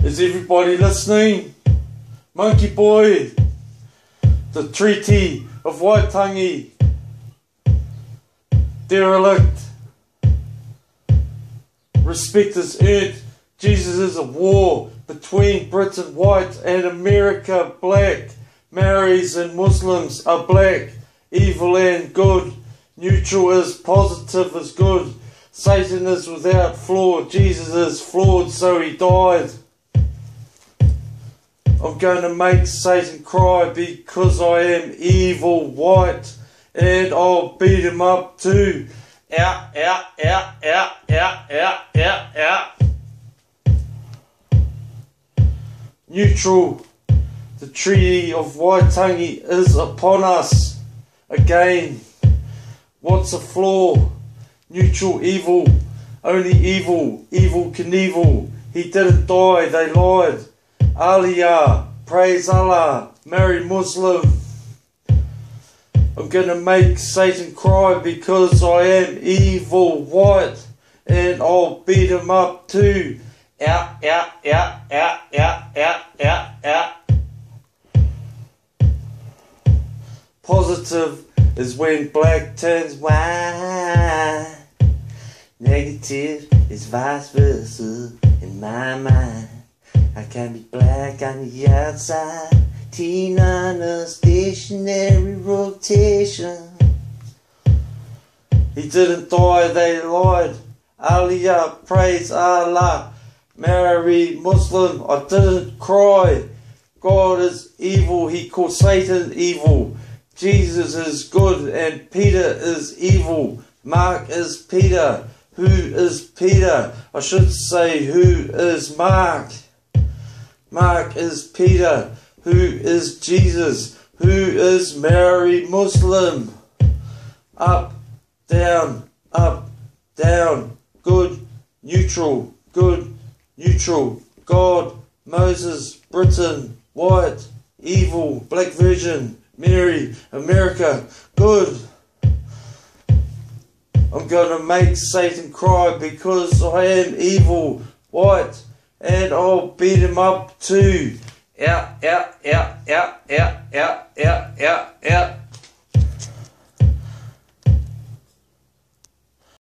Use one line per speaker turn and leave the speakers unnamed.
Is everybody listening? Monkey Boy, the Treaty of Waitangi, derelict. Respect is earned. Jesus is a war between Britain white and America black. Maoris and Muslims are black. Evil and good. Neutral is positive is good. Satan is without flaw. Jesus is flawed, so he died. I'm going to make Satan cry because I am evil white, and I'll beat him up too. Out, out, out, out, out, out, out, out. Neutral. The Treaty of Waitangi is upon us again. What's a flaw? Neutral evil. Only evil. Evil Knievel. He didn't die, they lied. Aliyah, praise Allah, marry Muslim. I'm gonna make Satan cry because I am evil white, and I'll beat him up too. Out, out, out, out, out, out, out, out. Positive is when black turns white. Negative is vice versa in my mind. I can be black on the outside, T9 a stationary rotation. He didn't die, they lied. Aliyah, praise Allah, marry Muslim. I didn't cry. God is evil, he called Satan evil. Jesus is good and Peter is evil. Mark is Peter. Who is Peter? I should say who is Mark. Mark is Peter. Who is Jesus? Who is Mary Muslim? Up, down, good, neutral, God, Moses, Britain, white, evil, black virgin, Mary, America, good. I'm gonna make Satan cry because I am evil, white, and I'll beat him up too. Out, out, out, out, out, out, out, out, out.